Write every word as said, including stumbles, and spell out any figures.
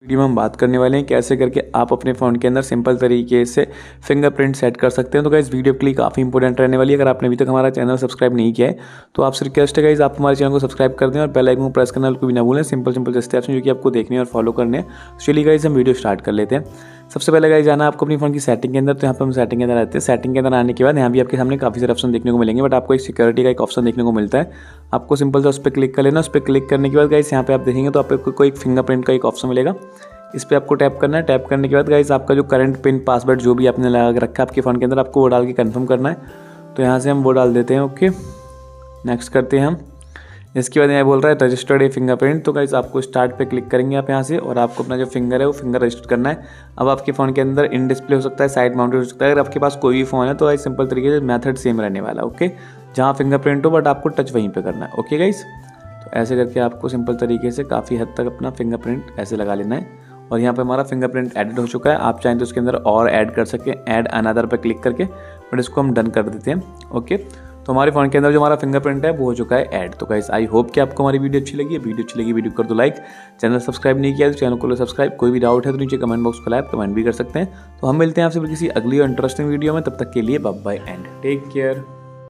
Video में हम बात करने वाले हैं कैसे करके आप अपने फ़ोन के अंदर सिंपल तरीके से फिंगरप्रिंट सेट कर सकते हैं। तो गाइस वीडियो के लिए काफ़ी इंपॉर्टेंट रहने वाली है। अगर आपने अभी तक हमारा चैनल सब्सक्राइब नहीं किया है तो आपसे रिक्वेस्ट है गाइस आप हमारे चैनल को सब्सक्राइब कर दें और बेल आइकन को प्रेस करना बिल्कुल भी ना भूलें। सिंपल सिंपल स्टेप्स हैं जो कि आपको देखने और फॉलो करने हैं। तो चलिए गाइस हम वीडियो स्टार्ट कर लेते हैं। सबसे पहले गाइस जाना आपको अपनी फ़ोन की सेटिंग के अंदर। तो यहाँ पर हम सेटिंग के अंदर आते हैं। सेटिंग के अंदर आने के बाद यहाँ भी आपके सामने काफ़ी सारे ऑप्शन देखने को मिलेंगे, बट आपको एक सिक्योरिटी का एक ऑप्शन देखने को मिलता है। आपको सिंपल से उस पर क्लिक कर लेना। उस पर क्लिक करने के बाद गाइस यहाँ पे आप देखेंगे तो आपको कोई फिंगरप्रिंट का एक ऑप्शन मिलेगा। इस पर आपको टैप करना है। टैप करने के बाद गाइस आपका जो करंट पिन पासवर्ड जो भी आपने लगा के रखा है आपके फ़ोन के अंदर आपको वो डाल के कंफर्म करना है। तो यहाँ से हम वो डाल देते हैं। ओके, नेक्स्ट करते हैं हम। इसके बाद यहाँ बोल रहा है रजिस्टर्ड ए फिंगरप्रिंट। तो गाइस आपको स्टार्ट पे क्लिक करेंगे आप यहाँ से और आपको अपना जो फिंगर है वो फिंगर रजिस्टर करना है। अब आपके फ़ोन के अंदर इन डिस्प्ले हो सकता है, साइड माउंटेड हो सकता है। अगर आपके पास कोई भी फ़ोन है तो गाइस सिंपल तरीके से मेथड सेम रहने वाला है। ओके, जहाँ फिंगरप्रिंट हो बट आपको टच वहीं पर करना है। ओके गाइस, तो ऐसे करके आपको सिंपल तरीके से काफ़ी हद तक अपना फिंगरप्रिंट ऐसे लगा लेना है। और यहाँ पे हमारा फिंगरप्रिंट एडिट हो चुका है। आप चाहें तो उसके अंदर और ऐड कर सकें, ऐड अनदर पे क्लिक करके, बट इसको हम डन कर देते हैं। ओके, तो हमारे फ़ोन के अंदर जो हमारा फिंगरप्रिंट है वो हो चुका है ऐड। तो गाइस आई होप कि आपको हमारी वीडियो अच्छी लगी। वीडियो अच्छी लगी वीडियो कर दो लाइक। चैनल सब्सक्राइब नहीं किया तो चैनल को लो सब्सक्राइब। कोई भी डाउट है तो नीचे कमेंट बॉक्स खोला है, आप कमेंट भी कर सकते हैं। तो हम मिलते हैं आपसे किसी अगली और इंटरेस्टिंग वीडियो में। तब तक के लिए bye bye and take care.